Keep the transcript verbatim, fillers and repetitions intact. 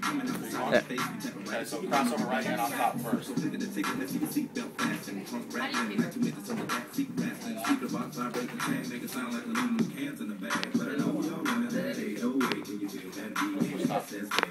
Yeah. Okay, so crossover right hand on top first. Stop.